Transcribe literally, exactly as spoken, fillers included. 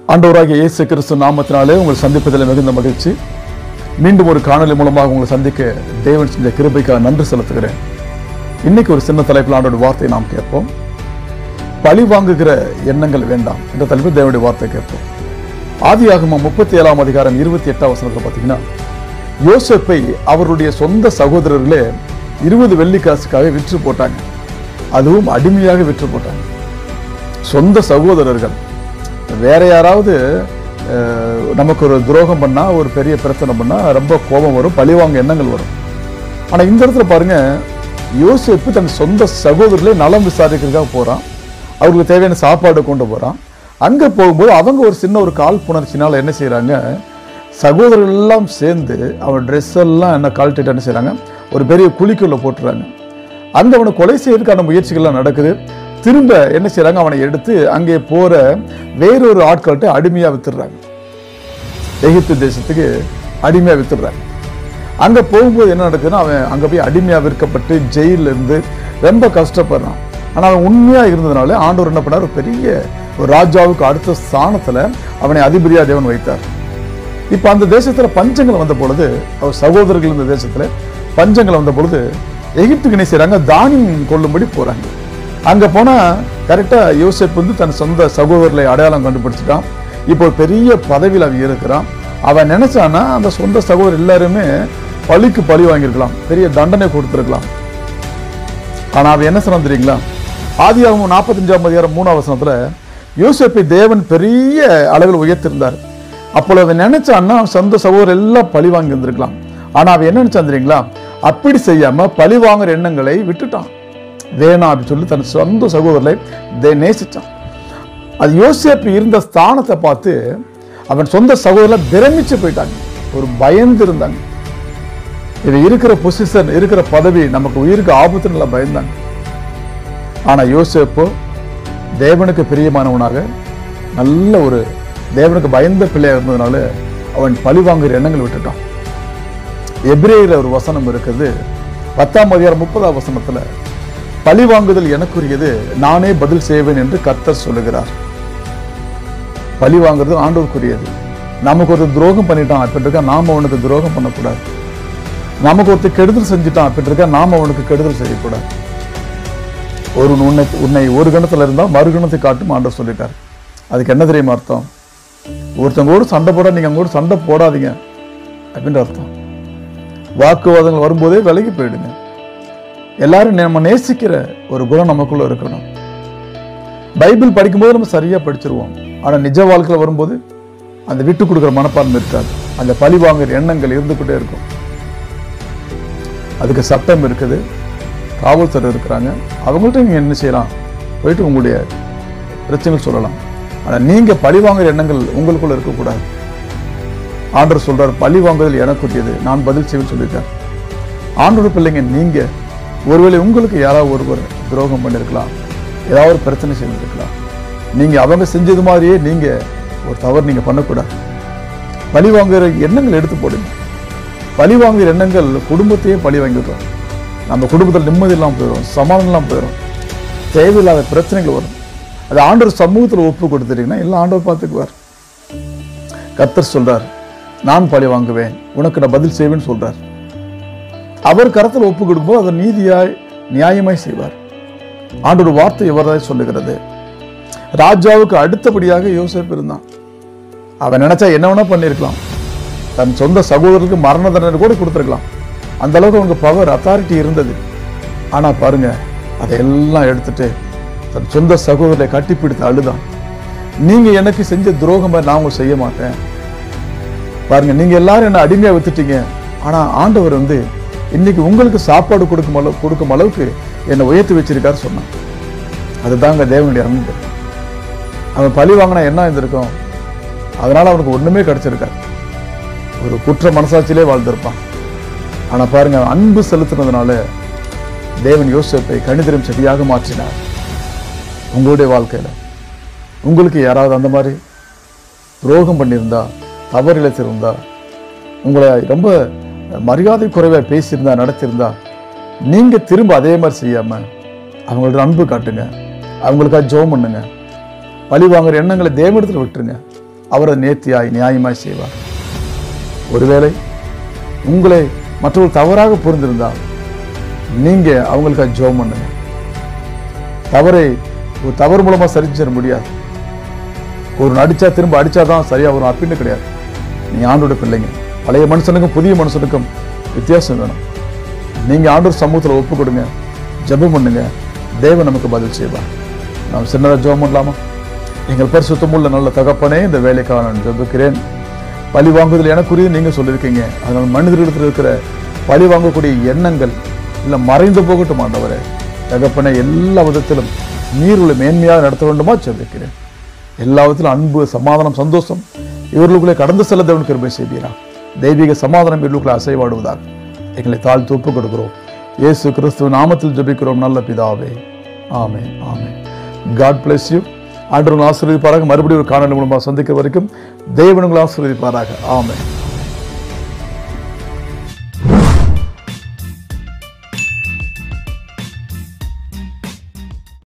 ஆண்டவராகிய இயேசு கிறிஸ்து நாமத்தினாலே உங்கள் சந்திப்பதில் மிகுந்த மகிழ்ச்சி. மீண்டும் ஒரு காணொலி மூலமாக உங்களை சந்திக்க தேவன் செஞ்ச கிருபைக்காக நன்றி செலுத்துகிறேன். இன்னைக்கு ஒரு சின்ன தலைப்பில் ஆண்டோட வார்த்தையை நாம் கேட்போம். பழி வாங்குகிற எண்ணங்கள் வேண்டாம் என்ற தலைப்பில் தேவனுடைய வார்த்தை கேட்போம். ஆதியாகமம் முப்பத்தி ஏழாம் அதிகாரம் இருபத்தி எட்டாம் வசனத்தில் பார்த்தீங்கன்னா, யோசேப்பை அவருடைய சொந்த சகோதரர்களே இருபது வெள்ளி காசுக்காக விற்று போட்டாங்க. அதுவும் அடிமையாக விற்று போட்டாங்க. சொந்த சகோதரர்கள். வேற யாராவது நமக்கு ஒரு துரோகம் பண்ணா, ஒரு பெரிய பிரச்சனை பண்ணா ரொம்ப கோபம் வரும், பழிவாங்க எண்ணங்கள் வரும். ஆனா இந்த இடத்துல பாருங்க, யோசேப்பு தன் சொந்த சகோதரர்களே நலம் விசாரிக்கிறதுக்காக போறான். அவர்களுக்கு தேவையான சாப்பாடு கொண்டு போறான். அங்க போகும்போது அவங்க ஒரு சின்ன ஒரு காழ்ப்புணர்ச்சினால என்ன செய்யறாங்க, சகோதரர்கள் எல்லாம் சேர்ந்து அவன் ட்ரெஸ் எல்லாம் என்ன கழட்டிட்டு என்ன செய்யறாங்க, ஒரு பெரிய குழிக்குள்ள போட்டுறாங்க. அங்க அவனை கொலை செய்யறதுக்கான முயற்சிகள்லாம் நடக்குது. திரும்ப என்ன செய்யறாங்க, அவனை எடுத்து அங்கே போற வேறொரு ஆட்கள்கிட்ட அடிமையா வித்துடுறாங்க. எகிப்து தேசத்துக்கு அடிமையா வித்துடுறாங்க. அங்க போகும்போது என்ன நடக்குதுன்னா, அவன் அங்க போய் அடிமையா விற்கப்பட்டு ஜெயில இருந்து ரொம்ப கஷ்டப்படுறான். ஆனா அவன் உண்மையா இருந்ததுனால ஆண்டவர் என்ன பண்ணார், பெரிய ஒரு ராஜாவுக்கு அடுத்த ஸ்தானத்துல அவனை அதிபதியா தேவன் வைத்தார். இப்ப அந்த தேசத்துல பஞ்சங்கள் வந்த பொழுது, அவர் சகோதரர்கள் இந்த தேசத்துல பஞ்சங்கள் வந்த பொழுது எகிப்துக்கு என்ன செய்யறாங்க, தானியம் கொள்ளும்படி போறாங்க. அங்க போனா கரெக்டா யோசேப்பு வந்து தன் சொந்த சகோதரர்களை அடையாளம் கண்டுபிடிச்சிட்டான். இப்போ பெரிய பதவியில் அவன் இருக்கிறான். அவன் நினைச்சானா அந்த சொந்த சகோதரர் எல்லாருமே பழிக்கு பழி வாங்கியிருக்கலாம், பெரிய தண்டனை கொடுத்திருக்கலாம். ஆனா அவன் என்ன சொன்னான் தெரியுங்களா, ஆதியாகமம் நாற்பத்தஞ்சாம் அதிகாரம் மூணாம் வசனத்துல யோசேப்பை தேவன் பெரிய அளவில் உயர்த்திருந்தார். அப்பொழுது அவன் நினைச்சான்னா சொந்த சகோதரர் எல்லாம் பழி வாங்கி இருந்திருக்கலாம். ஆனா அவன் என்ன நினைச்சான் தெரியுங்களா, அப்படி செய்யாம பழி வாங்குற எண்ணங்களை விட்டுட்டான். வேணாம் அப்படின்னு சொல்லி தன் சொந்த சகோதரரை நேசிச்சான். அது யோசேப்பு இருந்த ஸ்தானத்தை பார்த்து அவன் சொந்த சகோதரர் பிரமிச்சு போயிட்டாங்க, ஒரு பயந்து இருந்தாங்க. இது இருக்கிற பொசிஷன், இருக்கிற பதவி நமக்கு உயிருக்கு ஆபத்துன்னு பயந்தாங்க. ஆனா யோசேப்பு தேவனுக்கு பிரியமானவனாக, நல்ல ஒரு தேவனுக்கு பயந்த பிள்ளையா இருந்ததுனால அவன் பழி வாங்குற எண்ணங்கள் விட்டுட்டான். எபிரேயர் ஒரு வசனம் இருக்குது, பத்தாம் அதிகாரம் முப்பதாம் வசனத்துல, பழி வாங்குதல் எனக்குரியது, நானே பதில் செய்வேன் என்று கர்த்தர் சொல்லுகிறார். பழி வாங்குறது ஆண்டவருக்குரியது. நமக்கு ஒரு துரோகம் பண்ணிட்டான் அப்படின்றக்கா நாம அவனுக்கு துரோகம் பண்ணக்கூடாது. நமக்கு ஒருத்தர் கெடுதல் செஞ்சுட்டான் அப்படின்றக்கா நாம அவனுக்கு கெடுதல் செய்யக்கூடாது. ஒரு உன்னை உன்னை ஒரு கணத்துல இருந்தா மறுகணத்தை காட்டும் ஆண்டவர் சொல்லிட்டார். அதுக்கு என்ன தெரியுமா அர்த்தம், ஒருத்தவங்க கூட சண்டை போட நீங்க அவங்க கூட சண்டை போடாதீங்க அப்படின்ற அர்த்தம். வாக்குவாதங்கள் வரும்போதே விலகி போயிடுங்க. எல்லாரும் நம்ம நேசிக்கிற ஒரு குணம் நமக்குள்ள இருக்கணும். பைபிள் படிக்கும்போது நம்ம சரியா படிச்சிருவோம். ஆனா நிஜ வாழ்க்கையில் வரும்போது அந்த விட்டு கொடுக்குற மனப்பான்மை இருக்காது. அந்த பழி வாங்குற எண்ணங்கள் இருந்துகிட்டே இருக்கும். அதுக்கு சட்டம் இருக்குது, காவல்துறை இருக்கிறாங்க, அவங்கள்ட்ட நீங்க என்ன செய்யலாம், போயிட்டு உங்களுடைய பிரச்சனைகள் சொல்லலாம். ஆனா நீங்க பழி வாங்குற எண்ணங்கள் உங்களுக்குள்ள இருக்கக்கூடாது. ஆண்டவர் சொல்றார், பழி வாங்குதல் எனக்குரியது, நான் பதில் செய்வேன் சொல்லியிருக்கார். ஆண்டவர் பிள்ளைங்க, நீங்க ஒருவேளை உங்களுக்கு யாராவது ஒருவர் துரோகம் பண்ணிருக்கலாம், ஏதாவது ஒரு பிரச்சனை செஞ்சிருக்கலாம். நீங்க அவங்க செஞ்சது மாதிரியே நீங்க ஒரு தவறு நீங்க பண்ணக்கூடாது. பழி வாங்குற எண்ணங்கள் எடுத்து போடுங்க. பழி வாங்குற எண்ணங்கள் குடும்பத்தையே பழி வாங்கிடுறோம். நம்ம குடும்பத்தில் நிம்மதி இல்லாமல் போயிடும், சமாதானம் இல்லாமல் போயிடும், தேவையில்லாத பிரச்சனைகள் வரும். அது ஆண்டவர் சமூகத்தில் ஒப்பு கொடுத்துட்டீங்கன்னா எல்லாம் ஆண்டவர் பார்த்துக்குவார். கர்த்தர் சொல்றார், நான் பழி வாங்குவேன், உனக்கு நான் பதில் செய்வேன்னு சொல்றார். அவர் கரத்தில் ஒப்பு கொடுக்கும்போது அதை நீதியாய் நியாயமாய் செய்வார். ஆண்டோட வார்த்தை எவராய் சொல்லுகிறது. ராஜாவுக்கு அடுத்தபடியாக யோசேப்பு இருந்தான். அவன் நினைச்சா என்ன வேணா பண்ணிருக்கலாம். தன் சொந்த சகோதரருக்கு மரண தண்டனை கூட கொடுத்திருக்கலாம். அந்த அளவுக்கு அவங்க பவர், அத்தாரிட்டி இருந்தது. ஆனா பாருங்க, அதையெல்லாம் எடுத்துட்டு தன் சொந்த சகோதரரை கட்டிப்பிடித்து அழுதான். நீங்க எனக்கு செஞ்ச துரோகம் நான் உங்களுக்கு செய்ய மாட்டேன். பாருங்க, நீங்க எல்லாரும் என்ன அடிமையா வித்துட்டீங்க. ஆனா ஆண்டவர் வந்து இன்னைக்கு உங்களுக்கு சாப்பாடு கொடுக்கும் அளவு கொடுக்கும் அளவுக்கு என்னை உயர்த்தி வச்சிருக்காரு சொன்னான். அதுதாங்க தேவனுடைய அன்பு. அவன் பழி வாங்கினா என்ன இருந்திருக்கும், அதனால அவனுக்கு ஒண்ணுமே கிடைச்சிருக்காரு. ஒரு குற்ற மனசாட்சியிலே வாழ்ந்திருப்பான். ஆனா பாருங்க, அன்பு செலுத்தினதுனால தேவன் யோசேப்பை கணிதரும் செடியாக மாற்றினார். உங்களுடைய வாழ்க்கையில உங்களுக்கு யாராவது அந்த மாதிரி துரோகம் பண்ணியிருந்தா, தவறு இழைத்திருந்தா, உங்களை ரொம்ப மரியாதை குறைவா பேசியிருந்தா, நடத்திருந்தா, நீங்க திரும்ப அதே மாதிரி செய்யாம அவங்கள்ட்ட அன்பு காட்டுங்க, அவங்களுக்காக ஜெபம் பண்ணுங்க. பழி வாங்குற எண்ணங்களை தேவனிடத்தில் விட்டுருங்க. அவர் அதை நேர்த்தியாய் நியாயமாய் செய்வார். ஒருவேளை உங்களை மற்றவர்கள் தவறாக புரிந்திருந்தால் நீங்க அவங்களுக்காக ஜெபம் பண்ணுங்க. தவறை ஒரு தவறு மூலமா சரி செய்ய முடியாது. ஒரு அடிச்சா திரும்ப அடிச்சாதான் சரியா வரும் அப்படின்னு கிடையாது. நீங்க ஆண்டோட பிள்ளைங்க. பழைய மனுஷனுக்கும் புதிய மனுஷனுக்கும் வித்தியாசம் வேணும். நீங்க ஆண்டோர் சமூகத்தில் ஒப்பு கொடுங்க, ஜெபம் பண்ணுங்க, தேவன் நமக்கு பதில் செய்வார். நாம் சின்னதாக ஜெபம் பண்ணலாமா? எங்கள் பரிசுத்தமுள்ள நல்ல தகப்பனே, இந்த வேலைக்காக நான் ஜெபிக்கிறேன். பழி வாங்குதல் எனக்குரிய நீங்க சொல்லியிருக்கீங்க. அதனால் மனிதர்களிடத்தில் இருக்கிற பழி வாங்கக்கூடிய எண்ணங்கள் இல்லை மறைந்து போகட்டும் ஆண்டவரே. தகப்பனே, எல்லா விதத்திலும் நீருள்ள மேன்மையாக நடத்த வேண்டுமா ஜெபிக்கிறேன். எல்லா விதத்திலும் அன்பு, சமாதானம், சந்தோஷம் இவர்களுக்குள்ளே கடந்து செல்ல தேவன் கிருபை செய்வீரா. தெய்வீக சமாதானம் இவர்களுக்குள்ளே அசைவாடுவதாக எங்களை தாழ்த்தி ஒப்புக் கொடுக்கிறோம். இயேசு கிறிஸ்துவின் நாமத்தில் ஜெபிக்கிறோம் நல்ல பிதாவே. ஆமென், ஆமென். God bless you. ஆண்டவர் உங்களை ஆசீர்வதிப்பாராக. மறுபடியும் ஒரு காணொளி மூலமாக சந்திக்கிற வரைக்கும் தேவன் உங்களை ஆசீர்வதிப்பாராக. ஆமென்.